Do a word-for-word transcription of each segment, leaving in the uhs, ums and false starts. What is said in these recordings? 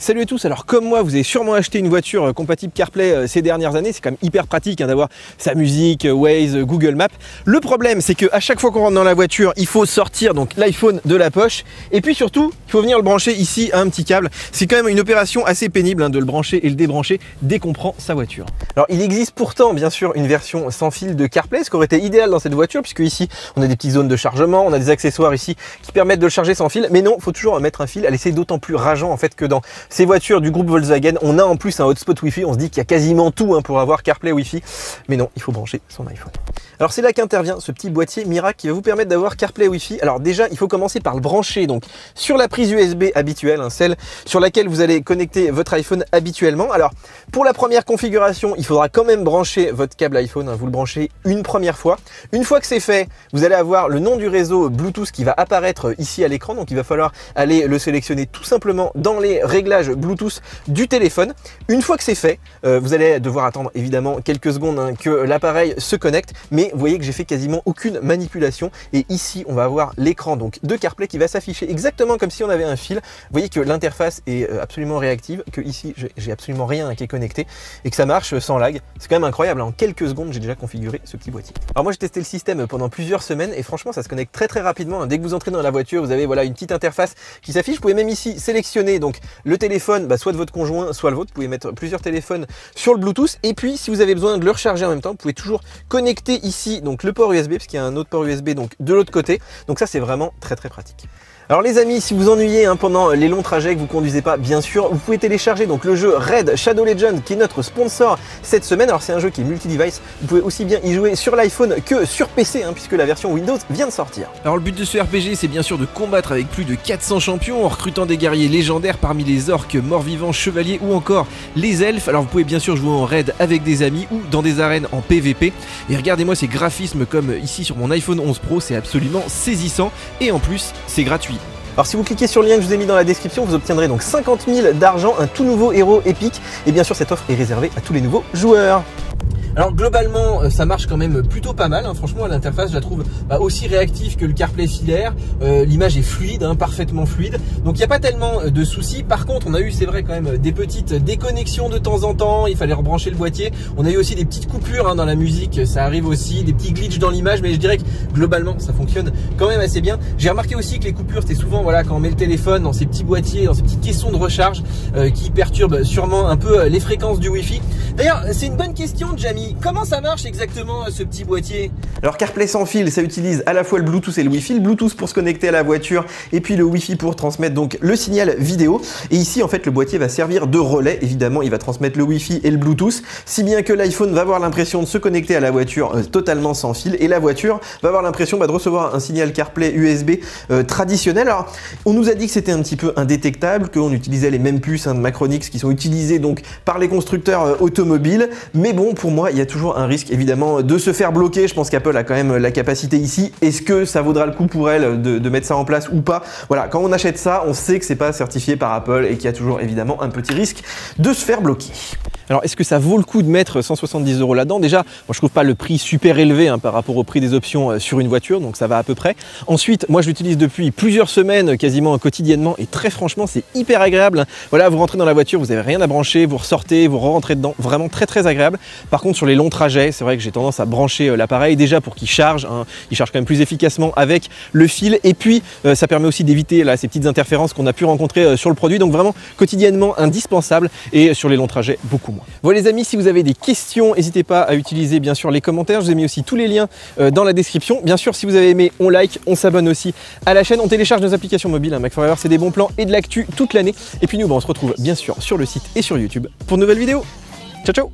Salut à tous, alors comme moi vous avez sûrement acheté une voiture compatible CarPlay ces dernières années, c'est quand même hyper pratique hein, d'avoir sa musique, Waze, Google Maps. Le problème c'est qu'à chaque fois qu'on rentre dans la voiture, il faut sortir donc l'iPhone de la poche et puis surtout il faut venir le brancher ici à un petit câble. C'est quand même une opération assez pénible hein, de le brancher et le débrancher dès qu'on prend sa voiture. Alors il existe pourtant bien sûr une version sans fil de CarPlay, ce qui aurait été idéal dans cette voiture puisque ici on a des petites zones de chargement, on a des accessoires ici qui permettent de le charger sans fil, mais non, il faut toujours mettre un fil. Elle est d'autant plus rageant en fait que dans ces voitures du groupe Volkswagen, on a en plus un hotspot Wi-Fi. On se dit qu'il y a quasiment tout hein, pour avoir CarPlay Wi-Fi, mais non, il faut brancher son iPhone. Alors c'est là qu'intervient ce petit boîtier miracle qui va vous permettre d'avoir CarPlay Wi-Fi. Alors déjà, il faut commencer par le brancher donc sur la prise U S B habituelle, hein, celle sur laquelle vous allez connecter votre iPhone habituellement. Alors pour la première configuration, il faudra quand même brancher votre câble iPhone. Hein, vous le branchez une première fois. Une fois que c'est fait, vous allez avoir le nom du réseau Bluetooth qui va apparaître ici à l'écran. Donc il va falloir aller le sélectionner tout simplement dans les réglages Bluetooth du téléphone. Une fois que c'est fait, euh, vous allez devoir attendre évidemment quelques secondes hein, que l'appareil se connecte, mais vous voyez que j'ai fait quasiment aucune manipulation et ici on va avoir l'écran donc de CarPlay qui va s'afficher exactement comme si on avait un fil. Vous voyez que l'interface est absolument réactive, que ici j'ai absolument rien qui est connecté et que ça marche sans lag. C'est quand même incroyable, en quelques secondes j'ai déjà configuré ce petit boîtier. Alors moi j'ai testé le système pendant plusieurs semaines et franchement ça se connecte très très rapidement. Dès que vous entrez dans la voiture, vous avez voilà une petite interface qui s'affiche. Vous pouvez même ici sélectionner donc le téléphone, bah, soit de votre conjoint, soit le vôtre. Vous pouvez mettre plusieurs téléphones sur le Bluetooth. Et puis, si vous avez besoin de le recharger en même temps, vous pouvez toujours connecter ici donc le port U S B, parce qu'il y a un autre port U S B donc de l'autre côté. Donc ça, c'est vraiment très très pratique. Alors les amis, si vous ennuyez hein, pendant les longs trajets que vous conduisez pas, bien sûr, vous pouvez télécharger donc le jeu Raid Shadow Legends qui est notre sponsor cette semaine. Alors c'est un jeu qui est multi-device, vous pouvez aussi bien y jouer sur l'iPhone que sur P C hein, puisque la version Windows vient de sortir. Alors le but de ce R P G c'est bien sûr de combattre avec plus de quatre cents champions en recrutant des guerriers légendaires parmi les orques, morts-vivants, chevaliers ou encore les elfes. Alors vous pouvez bien sûr jouer en raid avec des amis ou dans des arènes en P V P. Et regardez-moi ces graphismes comme ici sur mon iPhone onze Pro, c'est absolument saisissant et en plus c'est gratuit. Alors si vous cliquez sur le lien que je vous ai mis dans la description, vous obtiendrez donc cinquante mille d'argent, un tout nouveau héros épique. Et bien sûr cette offre est réservée à tous les nouveaux joueurs. Alors globalement ça marche quand même plutôt pas mal hein. Franchement l'interface je la trouve bah, aussi réactive que le CarPlay filaire, euh, l'image est fluide, hein, parfaitement fluide, donc il n'y a pas tellement de soucis. Par contre on a eu c'est vrai quand même des petites déconnexions de temps en temps, il fallait rebrancher le boîtier, on a eu aussi des petites coupures hein, dans la musique, ça arrive aussi, des petits glitches dans l'image, mais je dirais que globalement ça fonctionne quand même assez bien. J'ai remarqué aussi que les coupures c'était souvent voilà quand on met le téléphone dans ces petits boîtiers, dans ces petites caissons de recharge euh, qui perturbent sûrement un peu les fréquences du Wi-Fi. D'ailleurs c'est une bonne question Jamie. Comment ça marche exactement ce petit boîtier? Alors CarPlay sans fil, ça utilise à la fois le Bluetooth et le Wi-Fi. Le Bluetooth pour se connecter à la voiture et puis le Wi-Fi pour transmettre donc le signal vidéo. Et ici en fait le boîtier va servir de relais. Évidemment il va transmettre le Wi-Fi et le Bluetooth, si bien que l'iPhone va avoir l'impression de se connecter à la voiture euh, totalement sans fil et la voiture va avoir l'impression bah, de recevoir un signal CarPlay U S B euh, traditionnel. Alors on nous a dit que c'était un petit peu indétectable, qu'on utilisait les mêmes puces hein, de Macronix qui sont utilisées donc par les constructeurs euh, automobiles, mais bon pour moi il y a toujours un risque évidemment de se faire bloquer. Je pense qu'Apple a quand même la capacité ici. Est-ce que ça vaudra le coup pour elle de, de mettre ça en place ou pas? Voilà, quand on achète ça, on sait que c'est pas certifié par Apple et qu'il y a toujours évidemment un petit risque de se faire bloquer. Alors est-ce que ça vaut le coup de mettre cent soixante-dix euros là-dedans? Déjà, moi je trouve pas le prix super élevé hein, par rapport au prix des options sur une voiture, donc ça va à peu près. Ensuite, moi je l'utilise depuis plusieurs semaines, quasiment quotidiennement, et très franchement c'est hyper agréable. Voilà, vous rentrez dans la voiture, vous avez rien à brancher, vous ressortez, vous rentrez dedans, vraiment très très agréable. Par contre sur les longs trajets, c'est vrai que j'ai tendance à brancher l'appareil déjà pour qu'il charge, hein. Il charge quand même plus efficacement avec le fil, et puis euh, ça permet aussi d'éviter là ces petites interférences qu'on a pu rencontrer euh, sur le produit, donc vraiment quotidiennement indispensable, et sur les longs trajets beaucoup moins. Voilà les amis, si vous avez des questions, n'hésitez pas à utiliser bien sûr les commentaires. Je vous ai mis aussi tous les liens euh, dans la description. Bien sûr, si vous avez aimé, on like, on s'abonne aussi à la chaîne. On télécharge nos applications mobiles, hein, Mac Forever, c'est des bons plans et de l'actu toute l'année. Et puis nous, bah, on se retrouve bien sûr sur le site et sur YouTube pour de nouvelles vidéos. Ciao ciao.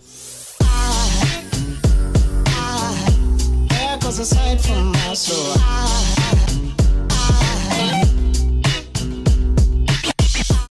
Aside from my soul.